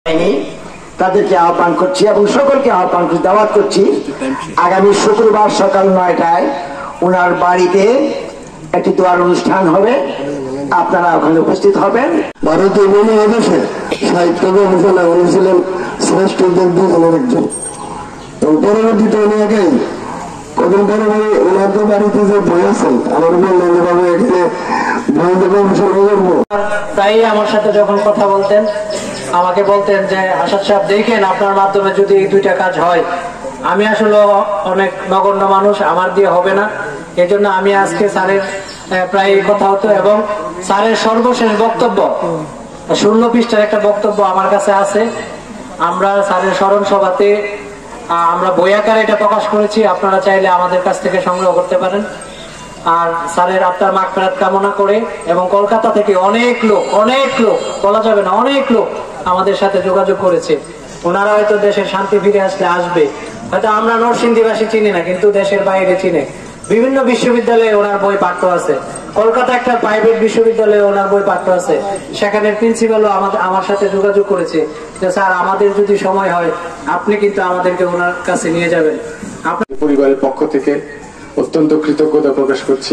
তাদেরকে আহ্বান করছি এবং সকলকে আহ্বান করছি, দাওয়াত করছি আগামী শুক্রবার সকাল 9টায় ওনার বাড়িতে একটি দোয়ার অনুষ্ঠান হবে। আপনারা ওখানে উপস্থিত হবেন। ভারতীয় উপমহাদেশে সাহিত্য গবেষণা উনি ছিলেন শ্রেষ্ঠদের দুজনের একজন। এবং পরবর্তীতে ওনাকে কদিন পরে ওনার তো বাড়িতে যে বই আছেন আমার বললেন এভাবে এখানে বইতে গবেষণা করবো। তাই আমার সাথে যখন কথা বলতেন আমাকে বলতেন যে আসাদ সাহেব দেখেন আপনার মাধ্যমে যদি এই দুইটা কাজ হয়। আমি আসলে অনেক নগণ্য মানুষ, আমার দিয়ে হবে না। এই জন্য আমি আজকে স্যারের প্রায় কথা হতো এবং স্যারের সর্বশেষ বক্তব্য 16 পৃষ্ঠার একটা বক্তব্য আমার কাছে আছে। আমরা স্যারের স্মরণ সভাতে আমরা বই আকারে এটা প্রকাশ করেছি, আপনারা চাইলে আমাদের কাছ থেকে সংগ্রহ করতে পারেন। আর স্যারের আত্মার মাগফিরাত কামনা করে এবং কলকাতা থেকে অনেক লোক বলা যাবে না, অনেক লোক আমাদের সাথে যোগাযোগ করেছে। ওনারা হয়তো দেশের শান্তি ফিরে আসলে আসবে, হয়তো আমরা নরসিংদীবাসী চিনি না, কিন্তু দেশের বাইরে চিনে। বিভিন্ন বিশ্ববিদ্যালয়ে ওনার বই পাঠ্য আছে, কলকাতা একটা প্রাইভেট বিশ্ববিদ্যালয়ে ওনার বই পাঠ্য আছে। সেখানে প্রিন্সিপালও আমার সাথে যোগাযোগ করেছে যে স্যার আমাদের যদি সময় হয় আপনি কিন্তু আমাদেরকে ওনার কাছে নিয়ে যাবেন। আপনার পরিবারের পক্ষ থেকে অত্যন্ত কৃতজ্ঞতা প্রকাশ করছি।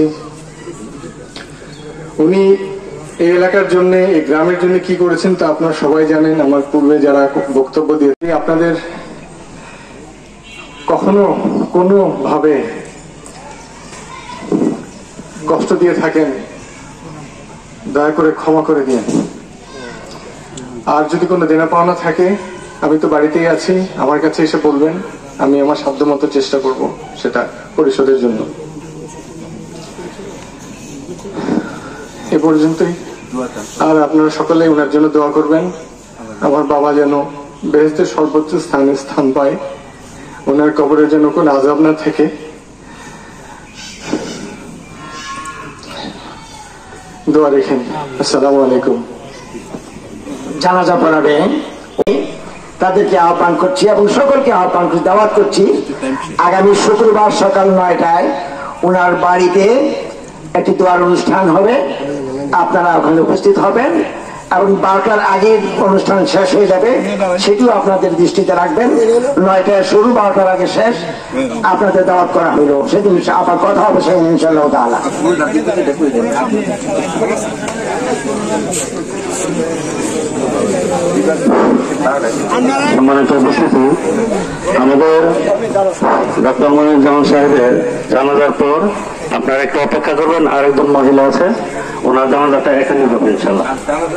উনি এই এলাকার জন্য, এই গ্রামের জন্য কি করেছেন তা আপনারা সবাই জানেন। আমার পূর্বে যারা বক্তব্য দিয়েছে, আপনাদের কখনো কোনো ভাবে কষ্ট দিয়ে থাকেন দয়া করে ক্ষমা করে দিন। আর যদি কোনো দেনা পাওনা থাকে আমি তো বাড়িতেই আছি, আমার কাছে এসে বলবেন, আমি আমার সাধ্যমতো চেষ্টা করব সেটা পরিশোধের জন্য। এ পর্যন্তই। আর আপনারা সকলে ওনার জন্য দোয়া করবেন, আমার বাবা যেন বেহেশতের সর্বোচ্চ স্থানে স্থান পায়, ওনার কবরের যেন কোনো আযাব না থেকে। দোয়া রেখেন। আসসালামু আলাইকুম। জানাজা পড়াবে তাদেরকে আহ্বান করছি এবং সকলকে আহ্বান করছি, দাওয়াত করছি আগামী শুক্রবার সকাল 9টায় ওনার বাড়িতে একটি দোয়ার অনুষ্ঠান হবে। আপনারা ওখানে উপস্থিত হবেন এবং 12টার আগে অনুষ্ঠান শেষ হয়ে যাবে, সেটিও আপনাদের দৃষ্টিতে রাখবেন। 9টায় শুরু, 12টার আগে শেষ। আপনাদের দাওয়াত করা হইল, সেদিন আবার কথা হবে সেদিন ইনশাআল্লাহ তাআলা। সম্মানিত উপস্থিতি, আমাদের ডক্টর মনিরুজ্জামান সাহেবের জানাজার পর আপনারা একটু অপেক্ষা করবেন। আরেকজন মহিলা আছে, ওনার জানাজাটা এখানে হবে ইনশাআল্লাহ।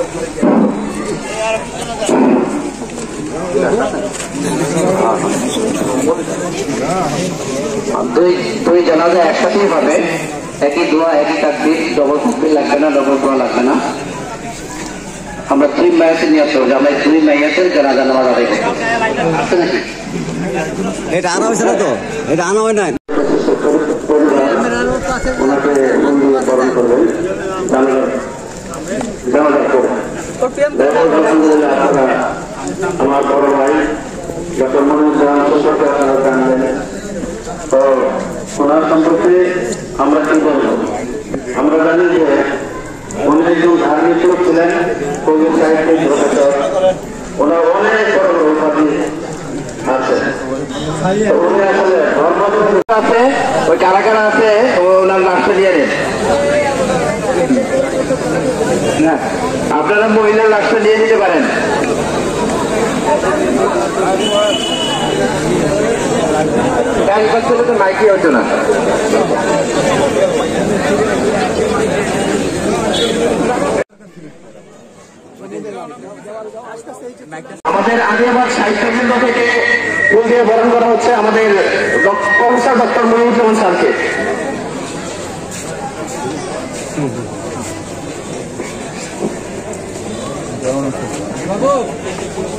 দুই জানাজা একসাথেই হবে, একই দোয়া একই তাকবীর, ডবল তাকবীর লাগবে না, ডবল দোয়া লাগবে না। আমরা 3 মাইয়াতে নিয়ে আসতে হবে, আমরা 2 মাইয়াতের জানাজা নামাজ আদায় করবো। এটা আনা হয়েছে না তো, এটা আনা হয় না। ওনাকে বরণ করবেন জানাজার পর। আলহামদুলিল্লাহ, আপনারা আমার বড় ভাই ডক্টর মনিরুজ্জামান সম্পর্কে আপনারা জানলেন। তো ওনার সম্পর্কে আমরা কি বলবো? আমরা জানি যে উনি একজন ধার্মিক লোক ছিলেন, কবি, সাহিত্যিক, প্রফেসর। ওনার অনেক বড় বড় উপাধি আছে। উনি আসলে ধর্ম আছে, ওই কারা কারা আছে ওনার লাশটা দিয়ে নেন। না, আপনারা মহিলার লাশটা দিয়ে দিতে পারেন। তো মাইকি হতো না। আমাদের আগেবার সাহিত্য কেন্দ্র থেকে ফুল দিয়ে বরণ করা হচ্ছে আমাদের প্রফেসর ডক্টর মনিরুজ্জামান স্যারকে।